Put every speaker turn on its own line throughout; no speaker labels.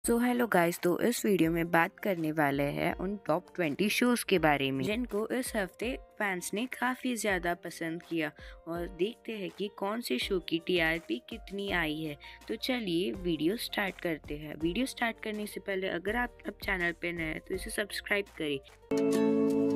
So hello guys, तो इस video में बात करने वाले हैं उन टॉप 20 शोज के बारे में जिनको इस हफ्ते फैंस ने काफ़ी ज़्यादा पसंद किया। और देखते हैं कि कौन से शो की टीआरपी कितनी आई है। तो चलिए वीडियो स्टार्ट करते हैं। वीडियो स्टार्ट करने से पहले अगर आप अब चैनल पे नए हैं तो इसे सब्सक्राइब करें।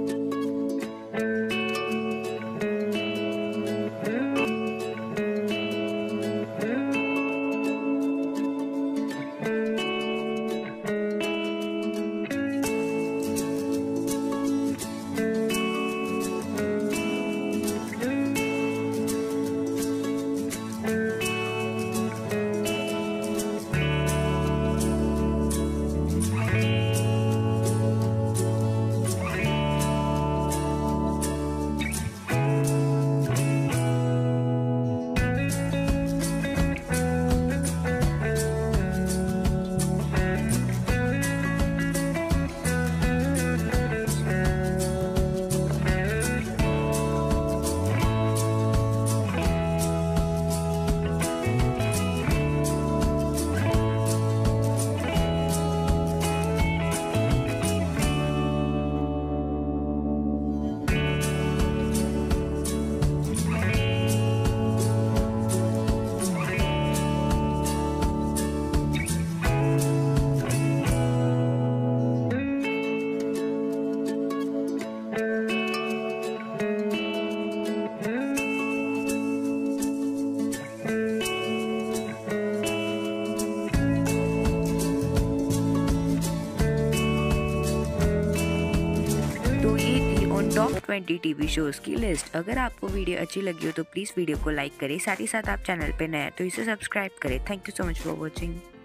तो ये थी उन टॉप 20 टीवी शोज की लिस्ट। अगर आपको वीडियो अच्छी लगी हो तो प्लीज़ वीडियो को लाइक करें। साथ ही साथ आप चैनल पे नए हैं तो इसे सब्सक्राइब करें। Thank you so much for watching.